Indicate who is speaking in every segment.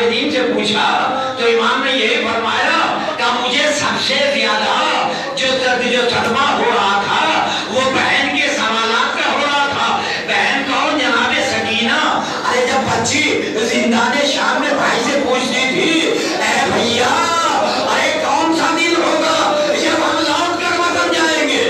Speaker 1: आबिदीन से पूछा तो इमाम ने यही फरमाया कि मुझे सबसे ज्यादा जो सदमा हो रहा था वो बहन के सवालात का हो रहा था। बहन कौन? जनाबे सकीना। अरे जब बच्ची जिंदाने शाम में भाई से पूछती थी, ए भैया अरे कौन सा दिन होगा जब हम लौट कर वतन जाएंगे?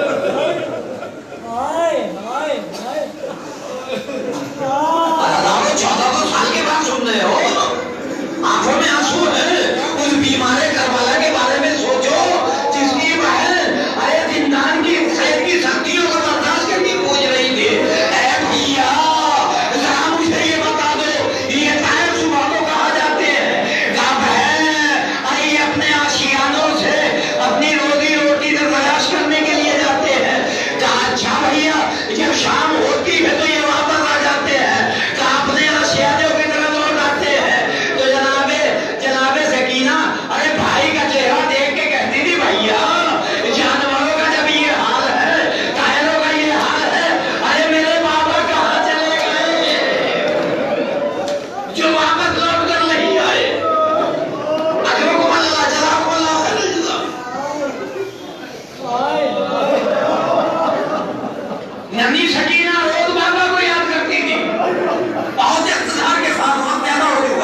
Speaker 1: अरे 14 साल के बाद सुन रहे हो, आंखों में आंसू है। उस बीमारे करबला के बारे में सोचो जिसकी बहन अरे जिंदान की खैर की शक्तियों को बर्दाश्त करके पूछ रही थी, ए भैया जरा मुझे ये बता दो ये तायब सुबह को कहा जाते हैं? कहा बहन अरे ये अपने आशियानों से अपनी रोजी रोटी का तलाश करने के लिए जाते हैं। कहा अच्छा भैया जब शाम होती है तो ये वापस आ जाते हैं। कहा अपने आशियानों की तरफ लौट आते हैं। तो जनाबे सकीना अरे भाई का चेहरा देख के कहती थी, भैया जानवरों का जब ये हाल है, कायरों का ये हाल है, अरे मेरे बाबा कहाँ चले गए जो वापस लौट कर नहीं आए? अजरकुम अल्लाह जज़ाकुम अल्लाह खैरल जज़ा। ननी सकीना रोज बाबा को याद करती थी, बहुत इख्तिसार के साथ वहां पैदा हो गया।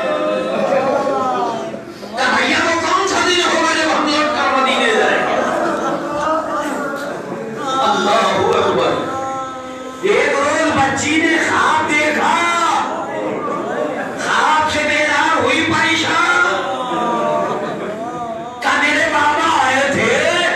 Speaker 1: भैया वो कौन सा दिन होगा जब हम लौट कर मदीने जाएंगे? अल्लाहू अकबर। एक रोज बच्ची ने ख्वाब देखा, ख्वाब से बेदार हुई परेशान। का मेरे बाबा आए थे,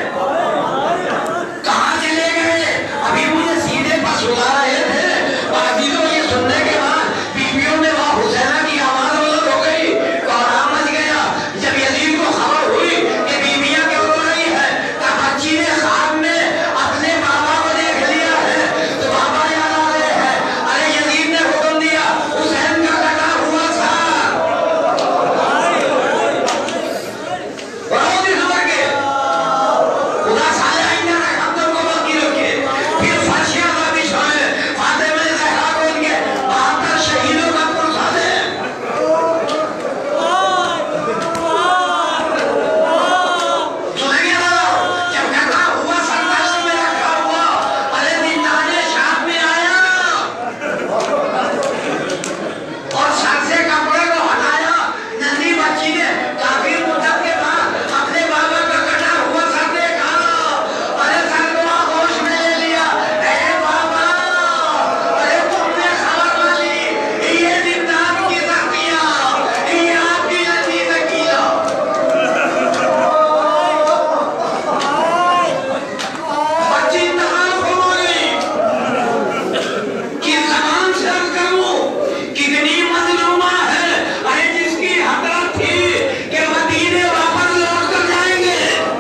Speaker 1: कहाँ चले गए? अभी मुझे सीधे पर सुला रहे थे। बाजीरों ये सुनने के बाद बीवियों में वहां हुसैना की आवाज बुलंद हो गई, कोहराम मच गया। जब यजीद को खबर हुई कि बीवियां क्यों रो रही है, तो बच्ची ने ख्वाब में अपने बाबा को देख लिया है तो बाबा याद आ रहे हैं। अरे यजीद ने हुक्म दिया हुसैन का कटा हुआ था बहुत ही खबर के खुदा साले आईना हम तुमको बाकी रखे। फिर फांसियां का बिछाए, फातिमा ज़हरा को उनके 72 शहीदों का पुरसा दे। सुनेंगे ना जब कथा हुआ सरदार में रखा हुआ, अरे जिंदाने शाम में आया और सर से कपड़े को हटाया। नन्ही बच्ची ने काफी मुद्दत के बाद अपने बाबा का कटा हुआ सर देखा। अरे सर को आगोश में ले लिया, ए बाबा अरे तुमने खबर मानी ये जिंदान की शक्तियां, ये आपकी नन्ही सकीना। बच्ची तमाम हो गई कि जबान से अर्ज करूं कितनी मजलूमा है। अरे जिसकी हसरत थी कि मदीने वापस लौट कर जाएंगे,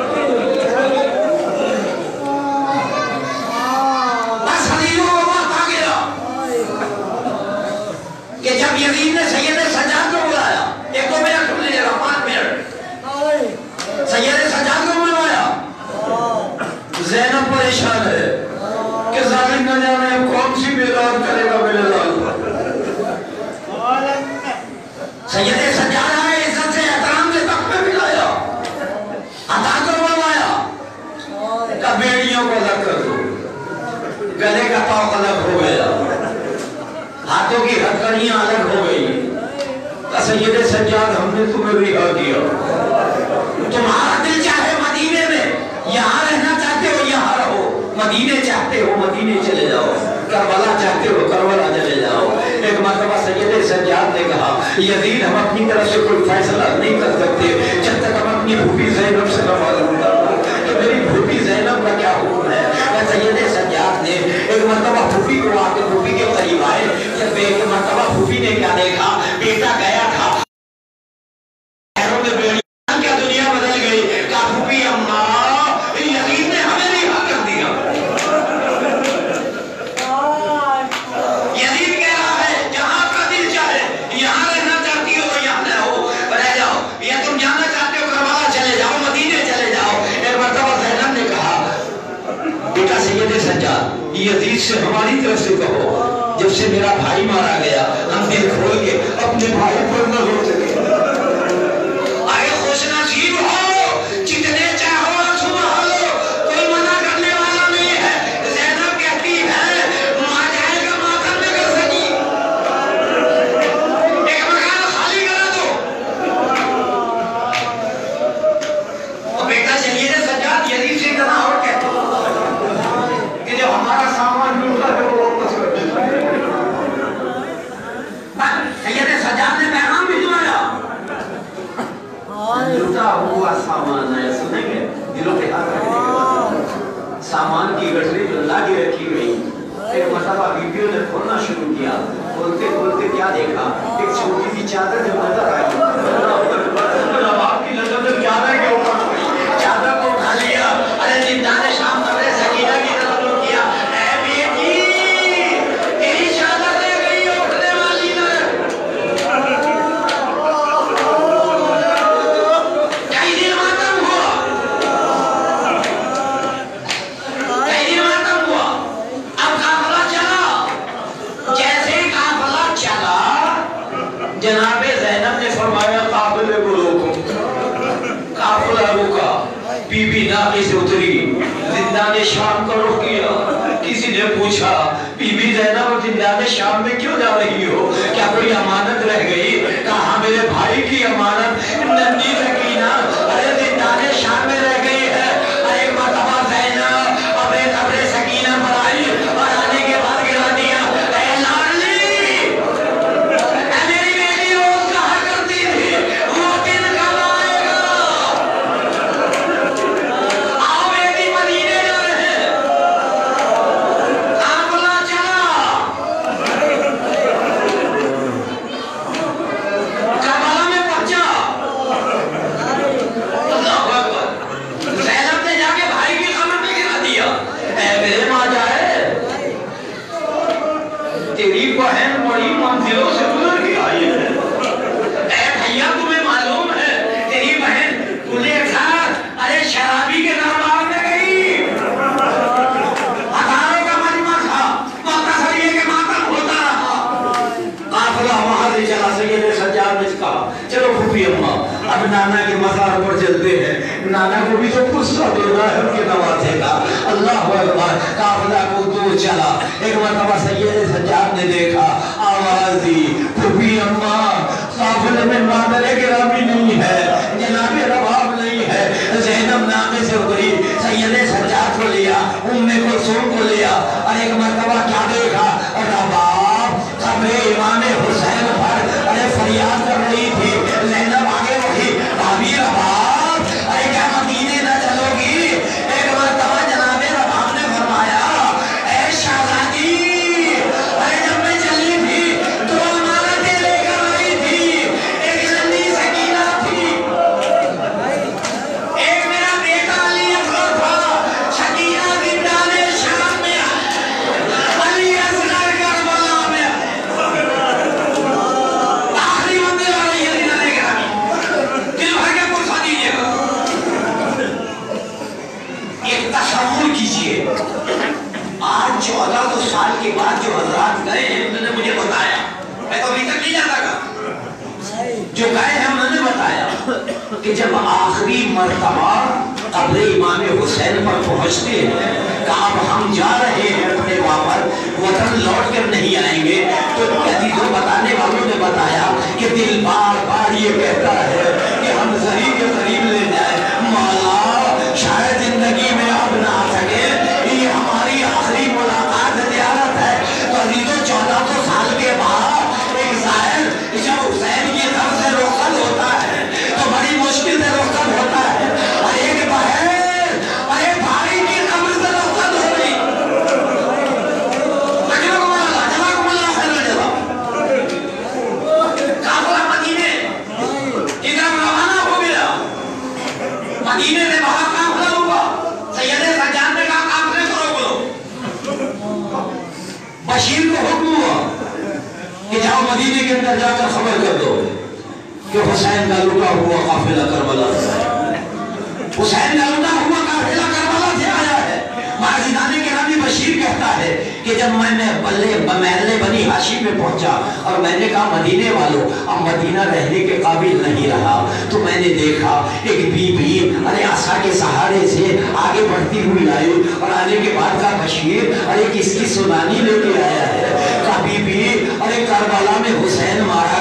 Speaker 1: बस हदीरों को बात आ गया कि जब यजीद ने सैयद सज्जाद को बुलाया, एक दो मिनट सुन लीजिएगा, 5 मिनट। सैयद सज्जाद को बुलवाया, ज़ैनब परेशान है कि जालिम न जाने अब कौन सी बेदार करेगा मेरे लाल पर। सैयद सज्जाद आए, इज्जत से एहतराम से तख्त पे बिठाया, अता को बुलवाया, कब बेड़ियों को अलग कर दो, गले का पाव अलग हो गया, हाथों की हथकड़ियां अलग हो गई। सैयद सज्जाद हमने तुम्हें रिहा किया, तुम्हारा दिल चाहे मदीने में यहाँ रहना चाहते हो यहाँ रहो, मदीने चाहते हो मदीने चले जाओ, करबला चाहते हो करबला चले जाओ। एक मरतबा सैयद सज्जाद ने कहा, यजीद हम अपनी तरफ से कोई फैसला नहीं कर सकते जब तक हम अपनी भूपी ज़ैनब से न मालूम कर लो कि मेरी भूपी ज़ैनब का क्या हुक्म है। सैयद सज्जाद ने एक मरतबा भूपी को आके भूपी के करीब आए। जब एक मरतबा भूपी ने क्या देखा, बेटा गया था क्या दुनिया बदल गई। कहा भूपी अम्मा यजीद ने हमें रिहा कर दिया। यजीद कह रहा है जहां आपका दिल चाहे यहाँ रहना चाहती हो तो यहाँ रह जाओ, या तुम जाना चाहते हो करबला चले जाओ, मदीने चले जाओ। एक मरतबा ज़ैनब ने कहा, बेटा सैयद सज्जाद यजीद से हमारी तरफ से कहो जब से मेरा भाई मारा गया हम दिल खोल के अपने भाई पर नजर हुआ सामान है, सुनेंगे दिलों पे हाथ रखने के बाद सामान की गठरी जो लागे रखी गई। एक मरतबा बीबियों ने खोलना शुरू किया, खोलते खोलते क्या देखा, एक छोटी सी चादर जो नजर आई। आपकी नजर में चादर के ऊपर चादर को उठा लिया। अरे जिंदा ने शाम तबरे सकीना की तरफ रुख किया, ऐ बेटी तेरी चादर ले गई उठने वाली ने। कई दिन मातम हुआ, कई दिन मातम हुआ। अब काफिला चला, जैसे काफिला चला जनाबे ज़ैनब ने फरमाया काफिले को रोको। काफिला रुका, बीबी नाके से उतरी, जिंदा ने शाम का रुख किया। किसी ने पूछा बीबी ज़ैनब जिंदा ने शाम में क्यों जा रही हो, क्या कोई अमानत रह गई? कहा मेरे भाई की अमानत नन्ही सकीना अरे जिंदा ने शाम में रह गई है। अरे मरतबा ज़ैनब अपने कब्रे सकीना पर आई और आने के बाद गिरा दिया, ऐ लाडली मेरी बेटी रोज कहा करती थी वो दिन कब आएगा? आओ बेटी मदीने जा रहे हैं। काफिला चला, करबला में पहुंचा। अल्लाहु अकबर। ज़ैनब ने जाके भाई की कब्र पे गिरा दिया, ऐ मेरे माँ जाए तेरी बहन बड़ी मंजिलों से गुजर के आई है। ऐ भैया तुम्हें मालूम है तेरी बहन गुलेखा अरे शराबी के दरबार में गई। हजारों का मजमा था, मुख्तसर ये के मातम होता रहा। काफिला वहां से चला। सैयद सज्जाद ने कहा चलो फूफी अम्मा अब नाना के मज़ार पर चलते हैं, नाना को भी तो गुस्सा देना है उनके नवाजे का। अल्लाह अकबर। काफिला को दूर चला। एक मरतबा सैयद सज्जाद ने देखा, आवाज दी फूफी अम्मा काफिले में मादरे गिरामी नहीं है, जनाबे रबाब नहीं है। ज़ैनब नामे से उतरी, सैयद सज्जाद को लिया, उम्मे कुलसूम को लिया और एक मरतबा क्या देखा, रबाब कब्रे इमाम हुसैन पर अरे फरियाद कर रही थी। ज़ैनब आगे बढ़ी, भाभी रबाब अरे क्या मदीने न चलोगी? एक मरतबा जनाबे रबाब ने फरमाया, ऐ शहजादी अरे जब मैं चली थी तो अमानतें लेकर आई थी। एक नन्ही सकीना थी, एक मेरा बेटा अली असगर था। सकीना जिंदा ने शाम में, अली असगर करबला में आखिरी मंजिल आ रही है। जिंदा ने गिरामी दिल भर के पुरसा दीजिएगा। एक तसव्वुर कीजिए, आज 14 साल के बाद जो हजरात गए हैं उन्होंने मुझे बताया, मैं तो अभी तक नहीं जाता था, जो गए हैं उन्होंने बताया कि जब आखिरी मर्तबा कब्र इमाम हुसैन पर पहुंचते हैं, कहा अब हम जा रहे हैं अपने वापस वतन लौट कर नहीं आएंगे, तो अजीजों बताने वालों ने बताया कि दिल बार बार ये कहता है कि हम जरी के करीब ले जाए, मौला शायद जिंदगी में अब ना आ सके, ये हमारी आखिरी मुलाकात ज़ियारत है। तो अजीजों 14 साल के बाद एक ज़ाहिर जब हुसैन की तरफ से रुखसत होता है तो बड़ी मुश्किल से रुखसत होता है। और एक बहन अरे भाई की कब्र से रुखसत हो गई। काफिला मदीने की तरफ रवाना हो गया। मदीने से बाहर काफिला हुआ। सैयद सज्जाद ने कहा काफिले को रोक लो। बशीर को हुक्म हुआ कि जाओ मदीने के अंदर जाकर खबर कर दो कि हुसैन का लुटा हुआ काफिला करबला से, हुसैन का लुटा हुआ काफिला करबला से आया है। माजिदाने के नामी बशीर कहता है कि जब मैंने महल्ले बनी हाशिम में पहुंचा और मैंने कहा मदीने वालों अब मदीना रहने के काबिल नहीं रहा, तो मैंने देखा एक बीबी अरे आशा के सहारे से आगे बढ़ती हुई आई और आने के बाद का बशीर अरे किसकी सुनानी लेके आया है। का बीबी अरे करबला में हुसैन मारा